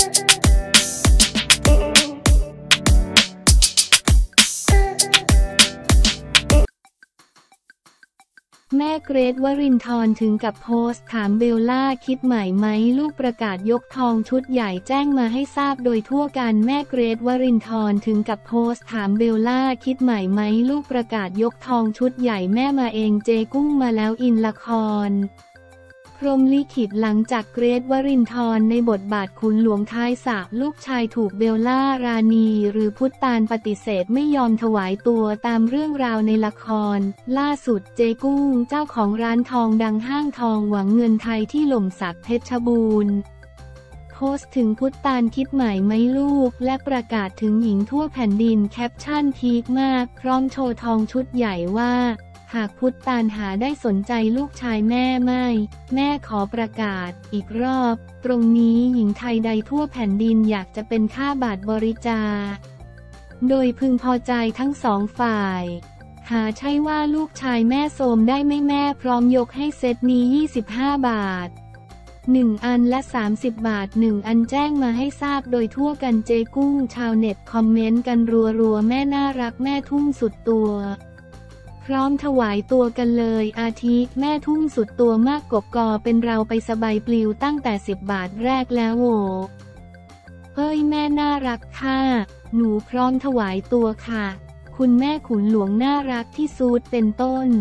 แม่เกรท วรินทร์ถึงกับโพสต์ถามเบลล่าคิดใหม่ไหมลูกประกาศยกทองชุดใหญ่แจ้งมาให้ทราบโดยทั่วกันแม่เกรท วรินทร์ถึงกับโพสต์ถามเบลล่าคิดใหม่ไหมลูกประกาศยกทองชุดใหญ่แม่มาเองเจกุ้งมาแล้วอินละครพรหมลิขิตหลังจากเกรท วรินทร์ในบทบาทขุนหลวงท้ายสระลูกชายถูกเบลล่ารานีหรือพุทธตาลปฏิเสธไม่ยอมถวายตัวตามเรื่องราวในละครล่าสุดเจกุ้งเจ้าของร้านทองดังห้างทองหวังเงินไทยที่หล่มสักเพชรบูรณ์โพสต์ถึงพุทธตาลคิดใหม่ไหมลูกและประกาศถึงหญิงทั่วแผ่นดินแคปชั่นพีคมากพร้อมโชว์ทองชุดใหญ่ว่าหากพุทธตาลหาได้สนใจลูกชายแม่ไม่แม่ขอประกาศอีกรอบตรงนี้หญิงไทยใดทั่วแผ่นดินอยากจะเป็นค่าบาทบริจาคโดยพึงพอใจทั้งสองฝ่ายหาใช่ว่าลูกชายแม่โสมได้ไม่แม่พร้อมยกให้เซตนี้25 บาท1 อันและ30 บาท1 อันแจ้งมาให้ทราบโดยทั่วกันเจกุ้งชาวเน็ตคอมเมนต์กันรัวๆแม่น่ารักแม่ทุ่มสุดตัวพร้อมถวายตัวกันเลยอาทิแม่ทุ่มสุดตัวมากกบกอเป็นเราไปสบายปลิวตั้งแต่10 บาทแรกแล้วโวเฮ้ยแม่น่ารักค่ะหนูพร้อมถวายตัวค่ะคุณแม่ขุนหลวงน่ารักที่สุดเป็นต้น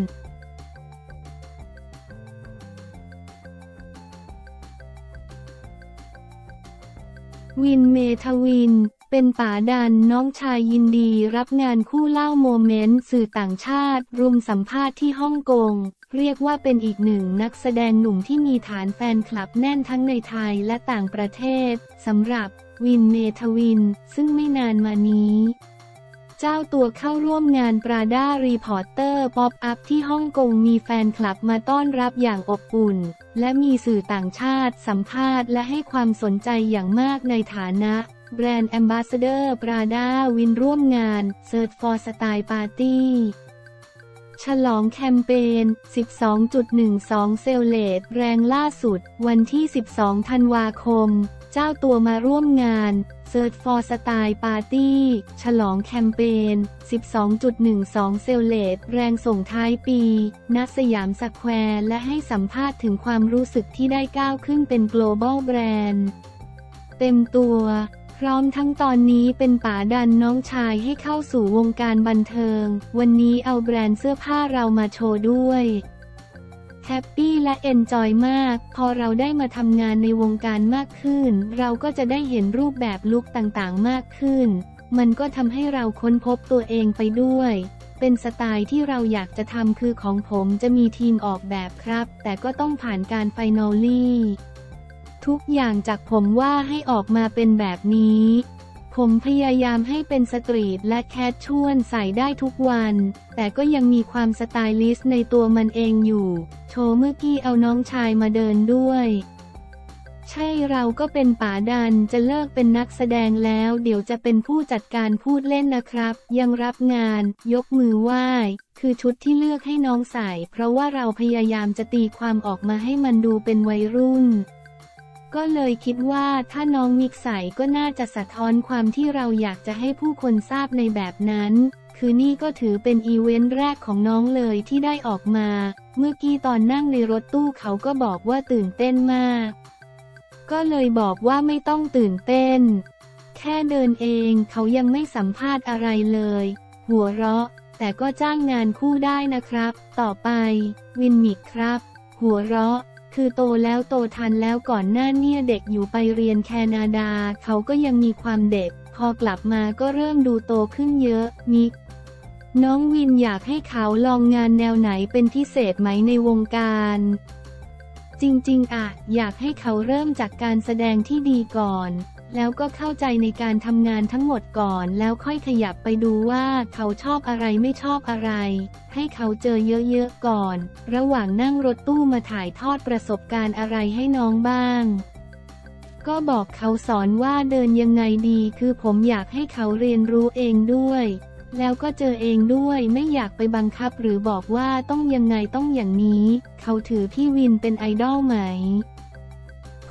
วินเมทวินเป็นป๋าดันน้องชายยินดีรับงานคู่เล่าโมเมนต์สื่อต่างชาติรุมสัมภาษณ์ที่ฮ่องกงเรียกว่าเป็นอีกหนึ่งนักแสดงหนุ่มที่มีฐานแฟนคลับแน่นทั้งในไทยและต่างประเทศสำหรับวินเมทวินซึ่งไม่นานมานี้เจ้าตัวเข้าร่วมงานปราด้ารีพอร์เตอร์ป๊อปอัพที่ฮ่องกงมีแฟนคลับมาต้อนรับอย่างอบอุ่นและมีสื่อต่างชาติสัมภาษณ์และให้ความสนใจอย่างมากในฐานะแบรนด์แอมบาสเดอร์ปราด้าวินร่วมงาน Search for Style Party ฉลองแคมเปญ 12.12 เซลเลตแรงล่าสุดวันที่ 12 ธันวาคมเจ้าตัวมาร่วมงาน Search for Style Party ฉลองแคมเปญ 12.12 เซลเลตแรงส่งท้ายปีณสยามสแควร์และให้สัมภาษณ์ถึงความรู้สึกที่ได้ก้าวขึ้นเป็น Global Brand เต็มตัวพร้อมทั้งตอนนี้เป็นป๋าดันน้องชายให้เข้าสู่วงการบันเทิงวันนี้เอาแบรนด์เสื้อผ้าเรามาโชว์ด้วยแฮปปี้และเอนจอยมากพอเราได้มาทำงานในวงการมากขึ้นเราก็จะได้เห็นรูปแบบลุคต่างๆมากขึ้นมันก็ทำให้เราค้นพบตัวเองไปด้วยเป็นสไตล์ที่เราอยากจะทำคือของผมจะมีทีมออกแบบครับแต่ก็ต้องผ่านการไฟนอลลี่ทุกอย่างจากผมว่าให้ออกมาเป็นแบบนี้ผมพยายามให้เป็นสตรีทและแคชชวลใส่ได้ทุกวันแต่ก็ยังมีความสไตลิสต์ในตัวมันเองอยู่โชว์เมื่อกี้เอาน้องชายมาเดินด้วยใช่เราก็เป็นป๋าดันจะเลิกเป็นนักแสดงแล้วเดี๋ยวจะเป็นผู้จัดการพูดเล่นนะครับยังรับงานยกมือไหว้คือชุดที่เลือกให้น้องใส่เพราะว่าเราพยายามจะตีความออกมาให้มันดูเป็นวัยรุ่นก็เลยคิดว่าถ้าน้องมิกใส่ก็น่าจะสะท้อนความที่เราอยากจะให้ผู้คนทราบในแบบนั้นคือนี่ก็ถือเป็นอีเวนต์แรกของน้องเลยที่ได้ออกมาเมื่อกี้ตอนนั่งในรถตู้เขาก็บอกว่าตื่นเต้นมากก็เลยบอกว่าไม่ต้องตื่นเต้นแค่เดินเองเขายังไม่สัมภาษณ์อะไรเลยหัวเราะแต่ก็จ้างงานคู่ได้นะครับต่อไปวินมิกครับหัวเราะคือโตแล้วโตทันแล้วก่อนหน้าเนี่ยเด็กอยู่ไปเรียนแคนาดาเขาก็ยังมีความเด็กพอกลับมาก็เริ่มดูโตขึ้นเยอะมิกน้องวินอยากให้เขาลองงานแนวไหนเป็นพิเศษไหมในวงการจริงๆอะอยากให้เขาเริ่มจากการแสดงที่ดีก่อนแล้วก็เข้าใจในการทำงานทั้งหมดก่อนแล้วค่อยขยับไปดูว่าเขาชอบอะไรไม่ชอบอะไรให้เขาเจอเยอะๆก่อนระหว่างนั่งรถตู้มาถ่ายทอดประสบการณ์อะไรให้น้องบ้างก็บอกเขาสอนว่าเดินยังไงดีคือผมอยากให้เขาเรียนรู้เองด้วยแล้วก็เจอเองด้วยไม่อยากไปบังคับหรือบอกว่าต้องยังไงต้องอย่างนี้เขาถือพี่วินเป็นไอดอลไหมผ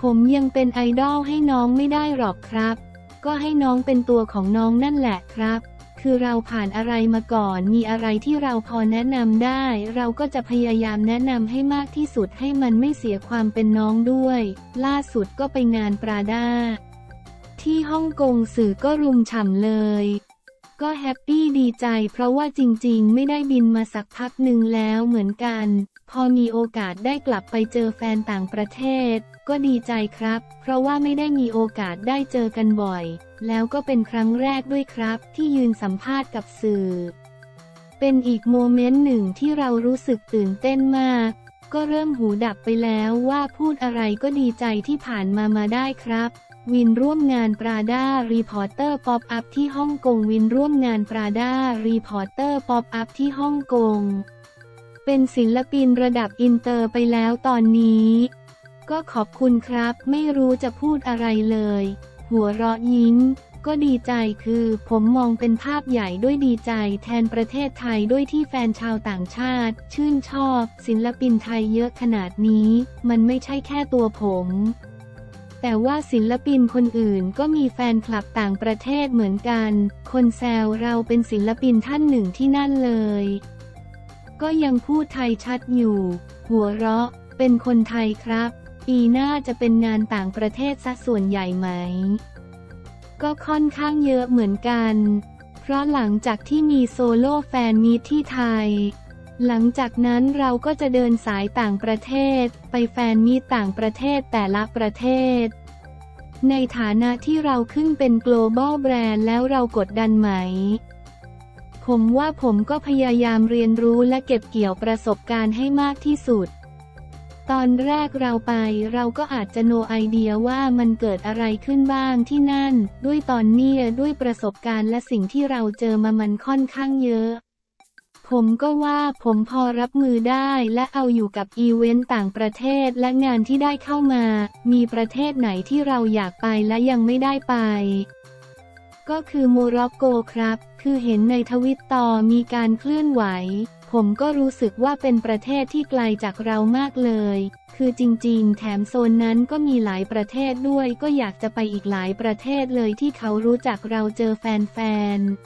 ผมยังเป็นไอดอลให้น้องไม่ได้หรอกครับก็ให้น้องเป็นตัวของน้องนั่นแหละครับคือเราผ่านอะไรมาก่อนมีอะไรที่เราพอแนะนำได้เราก็จะพยายามแนะนำให้มากที่สุดให้มันไม่เสียความเป็นน้องด้วยล่าสุดก็ไปงานปราด้าที่ฮ่องกงสื่อก็รุมฉ่ำเลยก็แฮปปี้ดีใจเพราะว่าจริงๆไม่ได้บินมาสักพักหนึ่งแล้วเหมือนกันพอมีโอกาสได้กลับไปเจอแฟนต่างประเทศก็ดีใจครับเพราะว่าไม่ได้มีโอกาสได้เจอกันบ่อยแล้วก็เป็นครั้งแรกด้วยครับที่ยืนสัมภาษณ์กับสื่อเป็นอีกโมเมนต์หนึ่งที่เรารู้สึกตื่นเต้นมากก็เริ่มหูดับไปแล้วว่าพูดอะไรก็ดีใจที่ผ่านมาได้ครับวินร่วมงานปราด้ารีพอร์เตอร์ป๊อปอัพที่ฮ่องกงวินร่วมงานปราด้ารีพอร์เตอร์ป๊อปอัพที่ฮ่องกงเป็นศิลปินระดับอินเตอร์ไปแล้วตอนนี้ก็ขอบคุณครับไม่รู้จะพูดอะไรเลยหัวเราะยิ้มก็ดีใจคือผมมองเป็นภาพใหญ่ด้วยดีใจแทนประเทศไทยด้วยที่แฟนชาวต่างชาติชื่นชอบศิลปินไทยเยอะขนาดนี้มันไม่ใช่แค่ตัวผมแต่ว่าศิลปินคนอื่นก็มีแฟนคลับต่างประเทศเหมือนกันคนแซวเราเป็นศิลปินท่านหนึ่งที่นั่นเลยก็ยังพูดไทยชัดอยู่หัวเราะเป็นคนไทยครับปีหน้าจะเป็นงานต่างประเทศซะส่วนใหญ่ไหมก็ค่อนข้างเยอะเหมือนกันเพราะหลังจากที่มีโซโล่แฟนมีตที่ไทยหลังจากนั้นเราก็จะเดินสายต่างประเทศไปแฟนมีตต่างประเทศแต่ละประเทศในฐานะที่เราขึ้นเป็น global brand แล้วเรากดดันไหมผมว่าผมก็พยายามเรียนรู้และเก็บเกี่ยวประสบการณ์ให้มากที่สุดตอนแรกเราก็อาจจะโนไอเดียว่ามันเกิดอะไรขึ้นบ้างที่นั่นด้วยตอนนี้ด้วยประสบการณ์และสิ่งที่เราเจอมามันค่อนข้างเยอะผมก็ว่าผมพอรับมือได้และเอาอยู่กับอีเวนต์ต่างประเทศและงานที่ได้เข้ามามีประเทศไหนที่เราอยากไปและยังไม่ได้ไปก็คือโมร็อกโกครับคือเห็นในทวิตต่อมีการเคลื่อนไหวผมก็รู้สึกว่าเป็นประเทศที่ไกลจากเรามากเลยคือจริงๆแถมโซนนั้นก็มีหลายประเทศด้วยก็อยากจะไปอีกหลายประเทศเลยที่เขารู้จักเราเจอแฟนๆ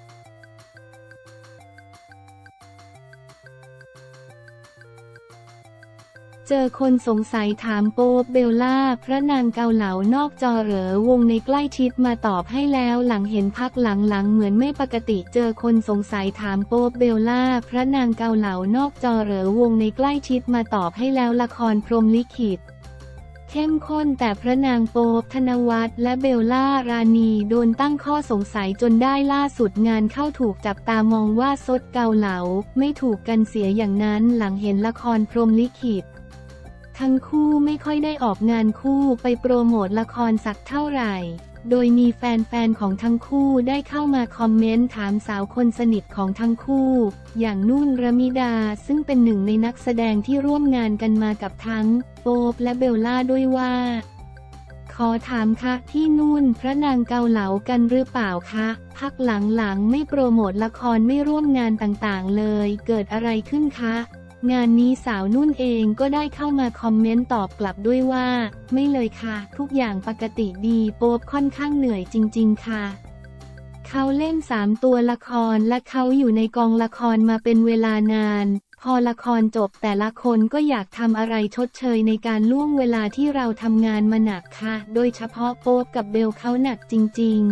เจอคนสงสัยถามโป๊ปเบลล่าพระนางเกาเหลานอกจอเหรอวงในใกล้ชิดมาตอบให้แล้วหลังเห็นพักหลังๆเหมือนไม่ปกติเจอคนสงสัยถามโป๊ปเบลล่าพระนางเกาเหลานอกจอเหรอวงในใกล้ชิดมาตอบให้แล้วละครพรหมลิขิตเข้มข้นแต่พระนางโป๊ปธนวัฒน์และเบลล่ารานีโดนตั้งข้อสงสัยจนได้ล่าสุดงานเข้าถูกจับตามองว่าซดเกาเหลาไม่ถูกกันเสียอย่างนั้นหลังเห็นละครพรหมลิขิตทั้งคู่ไม่ค่อยได้ออกงานคู่ไปโปรโมทละครสักเท่าไหร่โดยมีแฟนๆของทั้งคู่ได้เข้ามาคอมเมนต์ถามสาวคนสนิทของทั้งคู่อย่างนุ่นรมิดาซึ่งเป็นหนึ่งในนักแสดงที่ร่วมงานกันมากับทั้งโป๊ปและเบลล่าด้วยว่าขอถามค่ะพี่นุ่นพระนางเกาเหลากันหรือเปล่าคะพักหลังๆไม่โปรโมทละครไม่ร่วมงานต่างๆเลยเกิดอะไรขึ้นคะงานนี้สาวนุ่นเองก็ได้เข้ามาคอมเมนต์ตอบกลับด้วยว่าไม่เลยค่ะทุกอย่างปกติดีโป๊ปค่อนข้างเหนื่อยจริงๆค่ะเขาเล่น3ตัวละครและเขาอยู่ในกองละครมาเป็นเวลานานพอละครจบแต่ละคนก็อยากทำอะไรชดเชยในการล่วงเวลาที่เราทำงานมาหนักค่ะโดยเฉพาะโป๊ปกับเบลเขาหนักจริงๆ